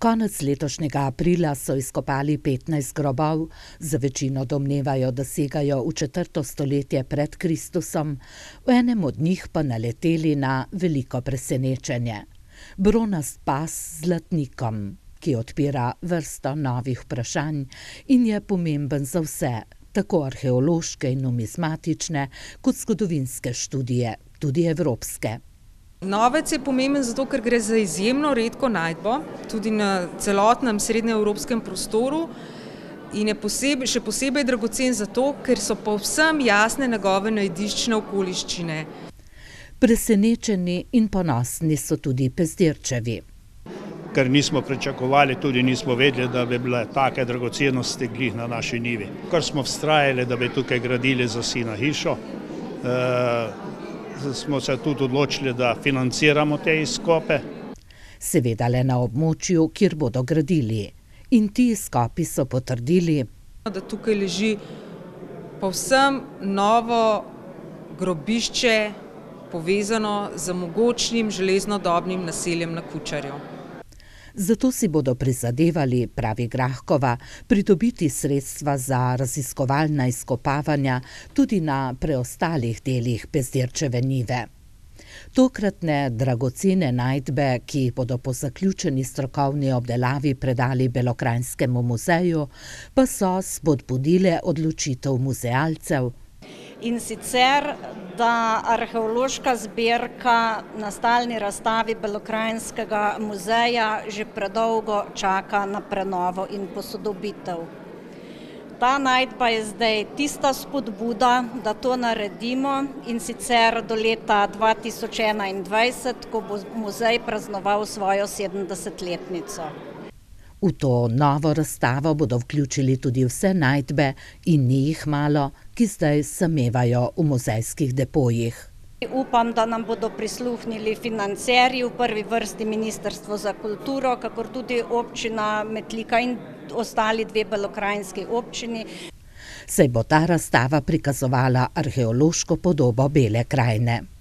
Konec letošnjega aprila so izkopali 15 grobov, za večino domnevajo, da segajo v 4. stoletje pred Kristusom, v enem od njih pa naleteli na veliko presenečenje. Bronast pas z zlatnikom, ki odpira vrsto novih vprašanj in je pomemben za vse, tako arheološke in numizmatične, kot zgodovinske študije, tudi evropske. Novec je pomemben zato, ker gre za izjemno redko najdbo, tudi na celotnem srednjeevropskem prostoru in je še posebej dragocen zato, ker so povsem jasne njegove najdiščne okoliščine. Presenečeni in ponosni so tudi Pezdirčevi. Ker nismo pričakovali, tudi nismo vedeli, da bi bile take dragocenosti glih na naši njivi. Kar smo vztrajali, da bi tukaj gradili za sina hišo, smo se tudi odločili, da financiramo te izkope. Seveda le na območju, kjer bodo gradili. In ti izkopi so potrdili, da tukaj leži povsem novo grobišče, povezano z mogočnim železnodobnim naseljem na Kučarju. Zato si bodo prizadevali, pravi Grahkova, pridobiti sredstva za raziskovalna izkopavanja tudi na preostalih delih Pezdirčeve njive. Tokratne dragocene najdbe, ki jih bodo po zaključeni strokovni obdelavi predali Belokranjskemu muzeju, pa so spodbudile odločitev muzealcev. In sicer, da arheološka zbirka na stalni razstavi Belokranjskega muzeja že predolgo čaka na prenovo in posodobitev. Ta najdba je zdaj tista spodbuda, da to naredimo, in sicer do leta 2021, ko bo muzej praznoval svojo 70-letnico. V to novo razstavo bodo vključili tudi vse najdbe in ni jih malo, ki zdaj samevajo v muzejskih depojih. Upam, da nam bodo prisluhnili financerji, v prvi vrsti Ministrstvo za kulturo, kakor tudi občina Metlika in ostali 2 belokranjski občini. Saj bo ta razstava prikazovala arheološko podobo Bele krajine.